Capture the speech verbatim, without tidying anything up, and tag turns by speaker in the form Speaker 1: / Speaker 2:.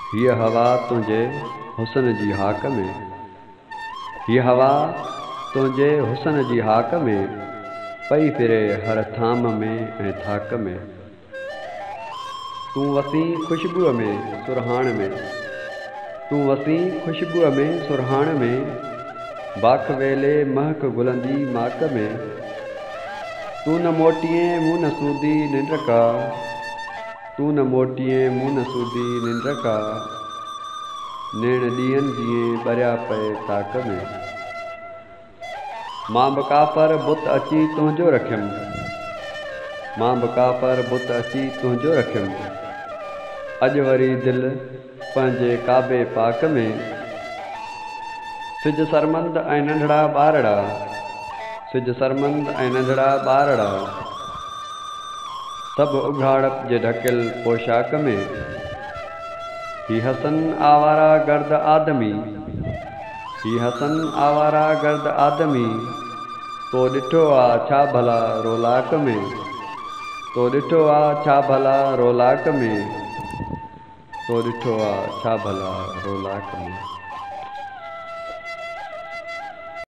Speaker 1: हीअ हवा तुंहिंजे हुस्न जी हाक में, हीअ हवा तुंहिंजे हुस्न जी हाक में पई फिरे हर थाम में ऐं थाक में। तूं वसी ख़ुशबूअ में सुरहाण में, तूं वसी ख़ुशबूअ में सुरहाण में, बाख वेले महक गुलनि जी माक में। तूं न मोटीअ मूं न सूदी निंड का, तूं न मोटीअ मूं न सूदी निंड का, नेण ॾींहंनि जीअं ॿरिया पए ताक में। मां बि काफ़र बुत अची तुंहिंजो रखियमि, मां बि काफ़र बुत अची तुंहिंजो रखियमि, अॼु वरी दिलि पंहिंजे काबे पाक में। सिज सरमंद ऐं नंढड़ा ॿारड़ा, सिज सरमंद ऐं नंढड़ा ॿारड़ा, सभु उघाड़प जे ढकियल पोशाक में। ही हसन आवारा गर्द आदमी, ही हसन आवारा गर्द आदमी, तो ॾिठो आ छा भला रोलाक में, तो ॾिठो आ छा भला रोलाक में, तो ॾिठो आ छा भला रोलाक में।